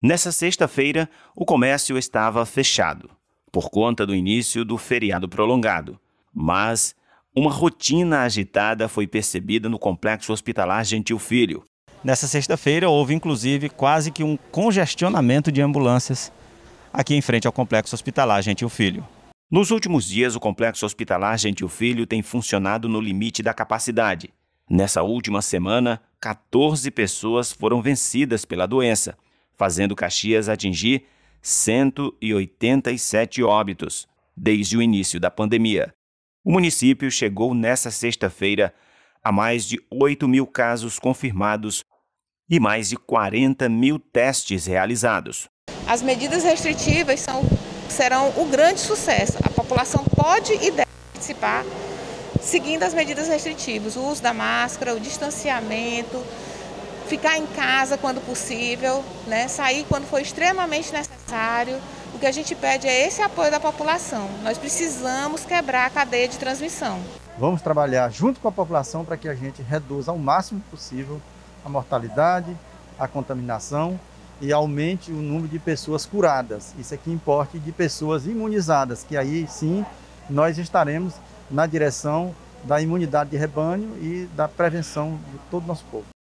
Nessa sexta-feira, o comércio estava fechado, por conta do início do feriado prolongado. Mas uma rotina agitada foi percebida no Complexo Hospitalar Gentil Filho. Nessa sexta-feira, houve inclusive quase que um congestionamento de ambulâncias aqui em frente ao Complexo Hospitalar Gentil Filho. Nos últimos dias, o Complexo Hospitalar Gentil Filho tem funcionado no limite da capacidade. Nessa última semana, 14 pessoas foram vencidas pela doença, fazendo Caxias atingir 187 óbitos desde o início da pandemia. O município chegou nessa sexta-feira a mais de 8.000 casos confirmados e mais de 40.000 testes realizados. As medidas restritivas serão o grande sucesso. A população pode e deve participar seguindo as medidas restritivas, o uso da máscara, o distanciamento, ficar em casa quando possível, sair quando for extremamente necessário. O que a gente pede é esse apoio da população. Nós precisamos quebrar a cadeia de transmissão. Vamos trabalhar junto com a população para que a gente reduza ao máximo possível a mortalidade, a contaminação e aumente o número de pessoas curadas. Isso é que importa, de pessoas imunizadas, que aí sim nós estaremos na direção da imunidade de rebanho e da prevenção de todo o nosso povo.